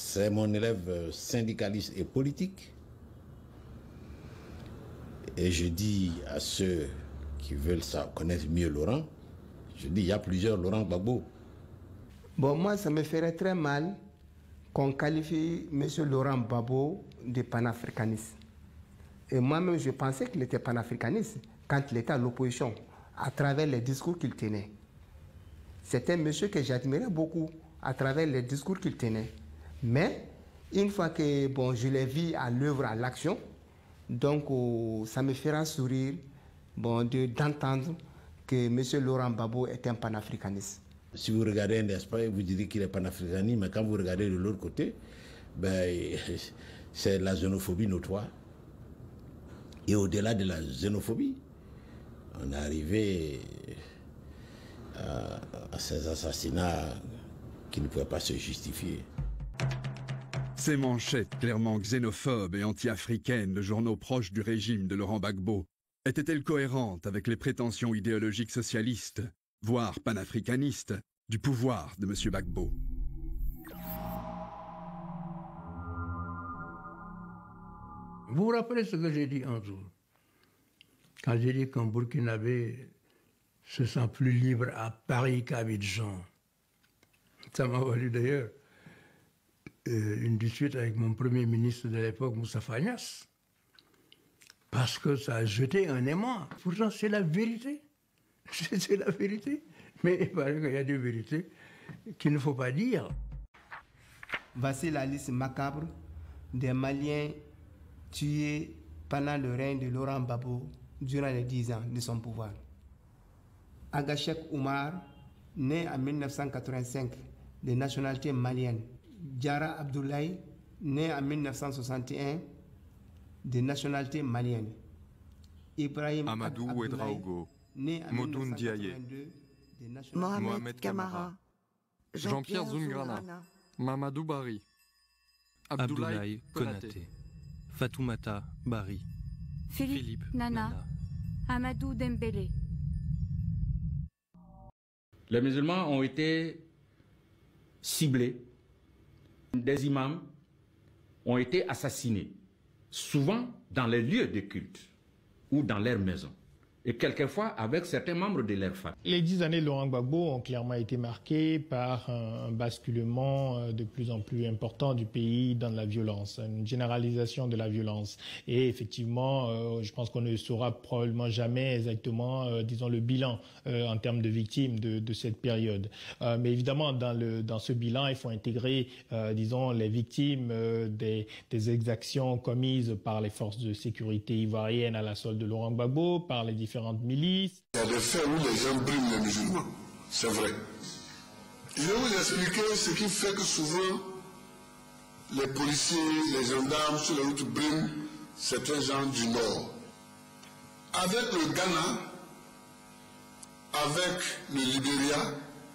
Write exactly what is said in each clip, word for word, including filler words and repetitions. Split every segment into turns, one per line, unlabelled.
c'est mon élève syndicaliste et politique. Et je dis à ceux qui veulent ça, connaître mieux Laurent, je dis il y a plusieurs Laurent Gbagbo.
Bon, moi, ça me ferait très mal qu'on qualifie M. Laurent Gbagbo de panafricaniste. Et moi-même, je pensais qu'il était panafricaniste quand il était à l'opposition, à travers les discours qu'il tenait. C'était un monsieur que j'admirais beaucoup à travers les discours qu'il tenait. Mais une fois que bon, je l'ai vu à l'œuvre, à l'action, donc oh, ça me fera sourire bon, d'entendre que M. Laurent Gbagbo est un panafricaniste.
Si vous regardez un espace, vous direz qu'il est panafricaniste, mais quand vous regardez de l'autre côté, ben, c'est la xénophobie notoire. Et au-delà de la xénophobie, on est arrivé à, à ces assassinats qui ne pouvaient pas se justifier.
Ces manchettes clairement xénophobes et anti-africaines de journaux proches du régime de Laurent Gbagbo étaient-elles cohérentes avec les prétentions idéologiques socialistes, voire panafricanistes, du pouvoir de M. Gbagbo?
Vous vous rappelez ce que j'ai dit un jour? Quand j'ai dit qu'un Burkinabé se sent plus libre à Paris qu'à Abidjan. Ça m'a valu d'ailleurs euh, une dispute avec mon premier ministre de l'époque, Moussa Fagnas. Parce que ça a jeté un aimant. Pourtant, c'est la vérité. C'est la vérité. Mais il paraît qu'il y a des vérités qu'il ne faut pas dire.
Voici la liste macabre des Maliens tués pendant le règne de Laurent Gbagbo durant les dix ans de son pouvoir. Agachek Oumar, né en mille neuf cent quatre-vingt-cinq de nationalité malienne. Diarra Abdoulaye, né en mille neuf cent soixante et un de nationalité malienne. Ibrahim
Amadou Ouedraogo, Modoun Diaye,
Mohamed Kamara,
Jean-Pierre Zungrana, Mamadou Bari,
Abdoulaye Konaté, Fatoumata Bari,
Philippe, Philippe Nana, Nana, Amadou Dembélé.
Les musulmans ont été ciblés. Des imams ont été assassinés, souvent dans les lieux de culte ou dans leurs maisons, et quelquefois avec certains membres de leur famille.
Les dix années de Laurent Gbagbo ont clairement été marquées par un basculement de plus en plus important du pays dans la violence, une généralisation de la violence. Et effectivement, euh, je pense qu'on ne saura probablement jamais exactement, euh, disons, le bilan euh, en termes de victimes de, de cette période. Euh, mais évidemment, dans, le, dans ce bilan, il faut intégrer, euh, disons, les victimes euh, des, des exactions commises par les forces de sécurité ivoiriennes à la solde de Laurent Gbagbo, par les différents milices.
Il y a des faits où les gens briment les musulmans, c'est vrai. Je vais vous expliquer ce qui fait que souvent les policiers, les gendarmes sur les routes briment certains gens du Nord. Avec le Ghana, avec le Libéria,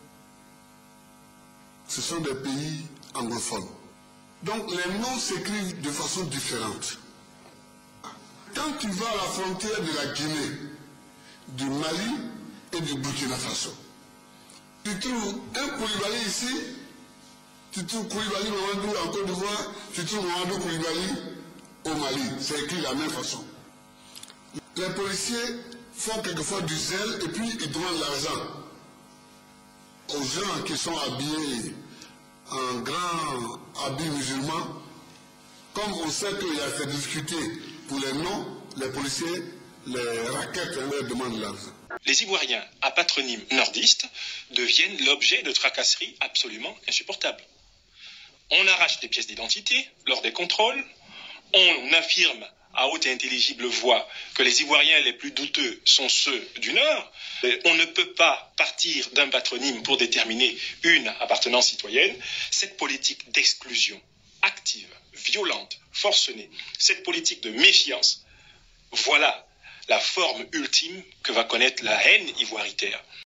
ce sont des pays anglophones. Donc les noms s'écrivent de façon différente. Quand tu vas à la frontière de la Guinée, du Mali et du Burkina Faso, tu trouves un Koulibaly ici, tu trouves Koulibaly Mamadou en Côte d'Ivoire, tu trouves Mamadou Koulibaly au Mali. C'est écrit de la même façon. Les policiers font quelquefois du zèle et puis ils demandent l'argent aux gens qui sont habillés en grand habit musulman. Comme on sait qu'il y a cette difficulté pour les noms, les policiers, les raquettes, on leur demande l'argent.
Les Ivoiriens à patronyme nordiste deviennent l'objet de tracasseries absolument insupportables. On arrache des pièces d'identité lors des contrôles, on affirme à haute et intelligible voix que les Ivoiriens les plus douteux sont ceux du Nord. On ne peut pas partir d'un patronyme pour déterminer une appartenance citoyenne. Cette politique d'exclusion active, violente, forcenée, cette politique de méfiance, voilà la forme ultime que va connaître la haine ivoiritaire.